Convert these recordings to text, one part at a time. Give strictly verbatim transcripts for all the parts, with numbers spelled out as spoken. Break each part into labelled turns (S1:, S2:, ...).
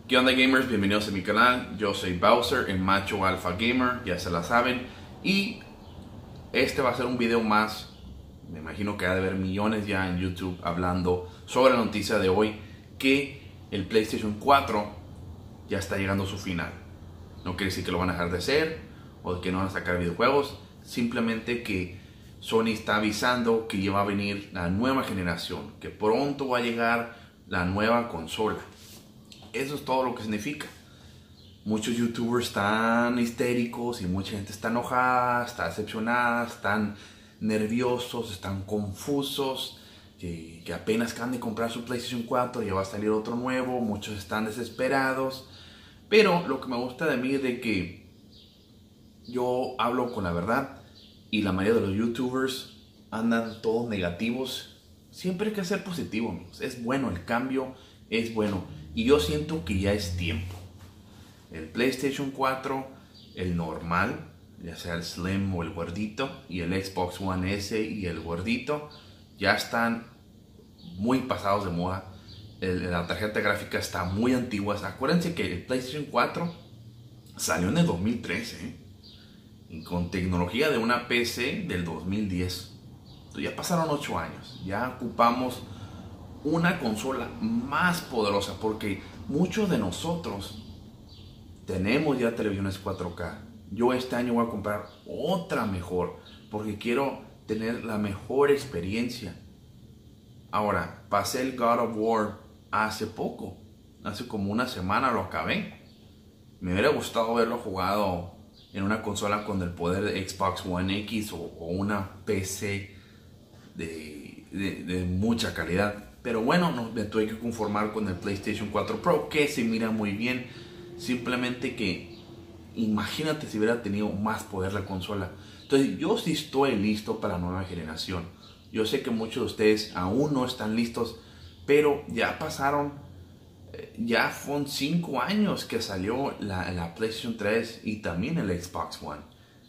S1: ¿Qué onda, gamers? Bienvenidos a mi canal. Yo soy Bowser, el macho alfa gamer, ya se la saben. Y este va a ser un video más. Me imagino que ha de haber millones ya en YouTube hablando sobre la noticia de hoy, que el PlayStation cuatro ya está llegando a su final. No quiere decir que lo van a dejar de hacer o que no van a sacar videojuegos, simplemente que Sony está avisando que ya va a venir la nueva generación, que pronto va a llegar la nueva consola. Eso es todo lo que significa. Muchos youtubers están histéricos y mucha gente está enojada, está decepcionada, están nerviosos, están confusos, que, que apenas acaban de comprar su PlayStation cuatro, ya va a salir otro nuevo, muchos están desesperados. Pero lo que me gusta de mí es de que yo hablo con la verdad y la mayoría de los youtubers andan todos negativos. Siempre hay que ser positivo, amigos. Es bueno, el cambio es bueno. Y yo siento que ya es tiempo. El PlayStation cuatro, el normal, ya sea el Slim o el gordito, y el Xbox One S y el gordito, ya están muy pasados de moda. El, la tarjeta gráfica está muy antigua. Acuérdense que el PlayStation cuatro salió en el dos mil trece, ¿eh? Y con tecnología de una P C del dos mil diez. Entonces ya pasaron ocho años. Ya ocupamos una consola más poderosa, porque muchos de nosotros tenemos ya televisiones cuatro K. Yo este año voy a comprar otra mejor, porque quiero tener la mejor experiencia. Ahora, pasé el God of War hace poco, hace como una semana lo acabé. Me hubiera gustado haberlo jugado en una consola con el poder de Xbox One X o, o una P C de, de, de mucha calidad. Pero bueno, no, me tuve que conformar con el PlayStation cuatro Pro, que se mira muy bien. Simplemente que imagínate si hubiera tenido más poder la consola. Entonces yo sí estoy listo para la nueva generación. Yo sé que muchos de ustedes aún no están listos, pero ya pasaron, ya fueron cinco años que salió la, la PlayStation tres y también el Xbox One.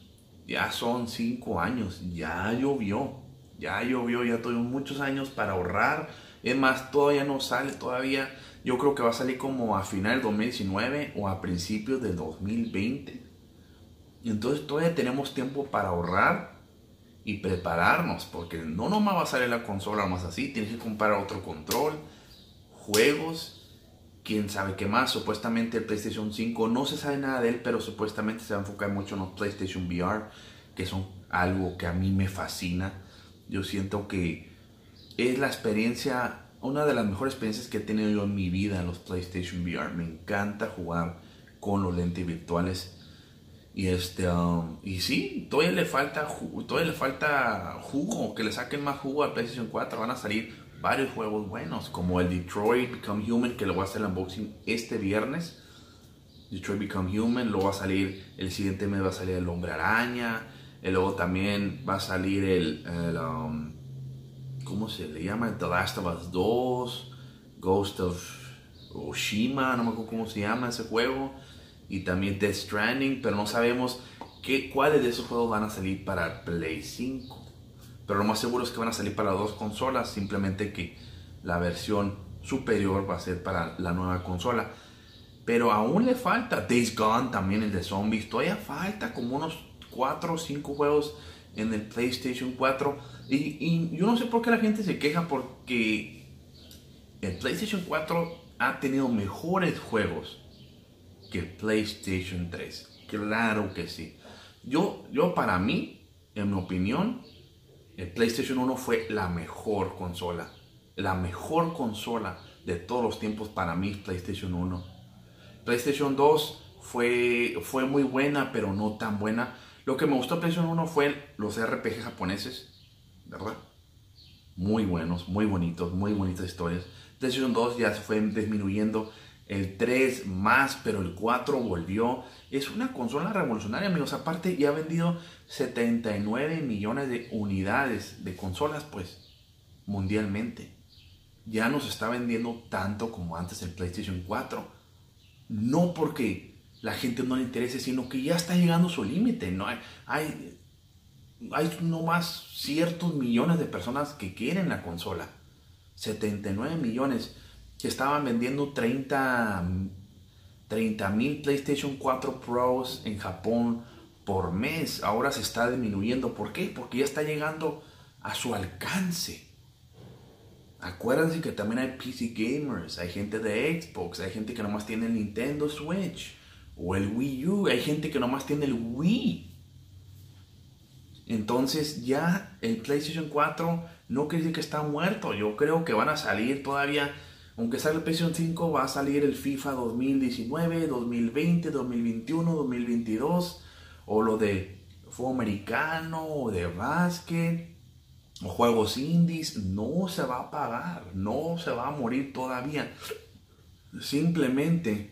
S1: Ya son cinco años, ya llovió, ya llovió, ya tuvimos muchos años para ahorrar. Es más, todavía no sale, todavía yo creo que va a salir como a final del dos mil diecinueve o a principios del dos mil veinte. Y entonces todavía tenemos tiempo para ahorrar y prepararnos, porque no nomás va a salir la consola más así, tienes que comprar otro control, juegos, quién sabe qué más. Supuestamente el PlayStation cinco, no se sabe nada de él, pero supuestamente se va a enfocar mucho en los PlayStation V R, que son algo que a mí me fascina. Yo siento que es la experiencia, una de las mejores experiencias que he tenido yo en mi vida en los PlayStation V R. Me encanta jugar con los lentes virtuales. Y este um, y sí, todavía le falta todavía le falta jugo, que le saquen más jugo al PlayStation cuatro. Van a salir varios juegos buenos, como el Detroit Become Human, que lo voy a hacer el unboxing este viernes. Detroit Become Human, luego va a salir el siguiente mes, va a salir el Hombre Araña, y luego también va a salir el, el um, ¿cómo se le llama? The Last of Us dos, Ghost of Tsushima, no me acuerdo cómo se llama ese juego. Y también Death Stranding, pero no sabemos qué, cuáles de esos juegos van a salir para Play cinco. Pero lo más seguro es que van a salir para dos consolas, simplemente que la versión superior va a ser para la nueva consola. Pero aún le falta Days Gone, también el de zombies. Todavía falta como unos cuatro o cinco juegos en el PlayStation cuatro. Y, y yo no sé por qué la gente se queja, porque el PlayStation cuatro ha tenido mejores juegos que el PlayStation tres. Claro que sí. Yo, yo para mí, en mi opinión, el PlayStation uno fue la mejor consola. La mejor consola de todos los tiempos para mí es PlayStation uno. PlayStation dos fue, fue muy buena, pero no tan buena. Lo que me gustó de PlayStation uno fue los R P G japoneses, ¿verdad? Muy buenos, muy bonitos, muy bonitas historias. PlayStation dos ya se fue disminuyendo. El tres más, pero el cuatro volvió. Es una consola revolucionaria, amigos. Aparte, ya ha vendido setenta y nueve millones de unidades de consolas, pues, mundialmente. Ya no se está vendiendo tanto como antes el PlayStation cuatro. No porque la gente no le interese, sino que ya está llegando a su límite. No hay, hay, hay nomás ciertos millones de personas que quieren la consola. setenta y nueve millones. Que estaban vendiendo treinta treinta mil PlayStation cuatro Pros en Japón por mes. Ahora se está disminuyendo. ¿Por qué? Porque ya está llegando a su alcance. Acuérdense que también hay P C gamers, hay gente de Xbox, hay gente que nomás tiene el Nintendo Switch o el Wii U, hay gente que nomás tiene el Wii. Entonces ya el PlayStation cuatro no quiere decir que está muerto. Yo creo que van a salir todavía, aunque salga el PlayStation cinco, va a salir el FIFA dos mil diecinueve, dos mil veinte, dos mil veintiuno, dos mil veintidós, o lo de fútbol americano, o de básquet, o juegos indies. No se va a apagar, no se va a morir todavía. Simplemente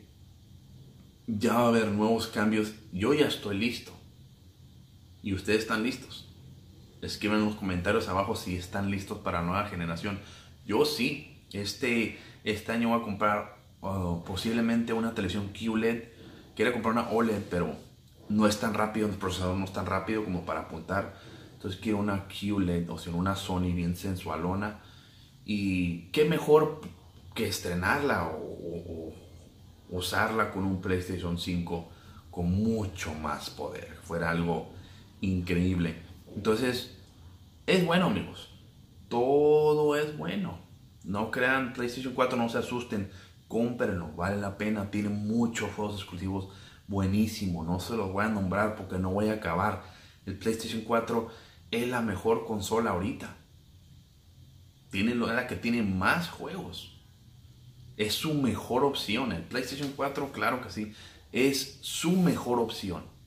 S1: ya va a haber nuevos cambios. Yo ya estoy listo. ¿Y ustedes están listos? Escriban en los comentarios abajo si están listos para la nueva generación. Yo sí. Este, este año voy a comprar uh, posiblemente una televisión Q L E D. Quiero comprar una O L E D, pero no es tan rápido, el procesador no es tan rápido como para apuntar. Entonces quiero una Q L E D, o sea, una Sony bien sensualona. Y qué mejor que estrenarla o, o, o usarla con un PlayStation cinco con mucho más poder. Fuera algo increíble. Entonces, es bueno, amigos. Todo es bueno. No crean PlayStation cuatro, no se asusten. Cómprenlo, vale la pena. Tiene muchos juegos exclusivos buenísimos. No se los voy a nombrar porque no voy a acabar. El PlayStation cuatro es la mejor consola ahorita. Tiene la que tiene más juegos. Es su mejor opción. El PlayStation cuatro, claro que sí, es su mejor opción.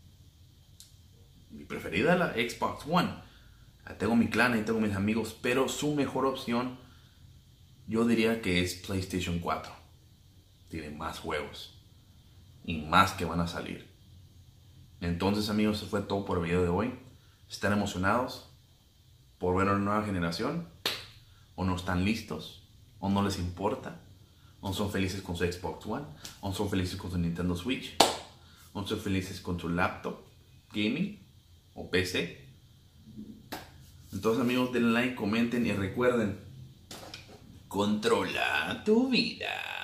S1: Mi preferida es la Xbox One. Tengo mi clan y tengo mis amigos, pero su mejor opción yo diría que es PlayStation cuatro. Tiene más juegos y más que van a salir. Entonces, amigos, eso fue todo por el video de hoy. ¿Están emocionados por ver a una nueva generación? ¿O no están listos? ¿O no les importa? ¿O son felices con su Xbox One? ¿O son felices con su Nintendo Switch? ¿O son felices con su laptop gaming o P C? Entonces, amigos, denle like, comenten y recuerden, controla tu vida.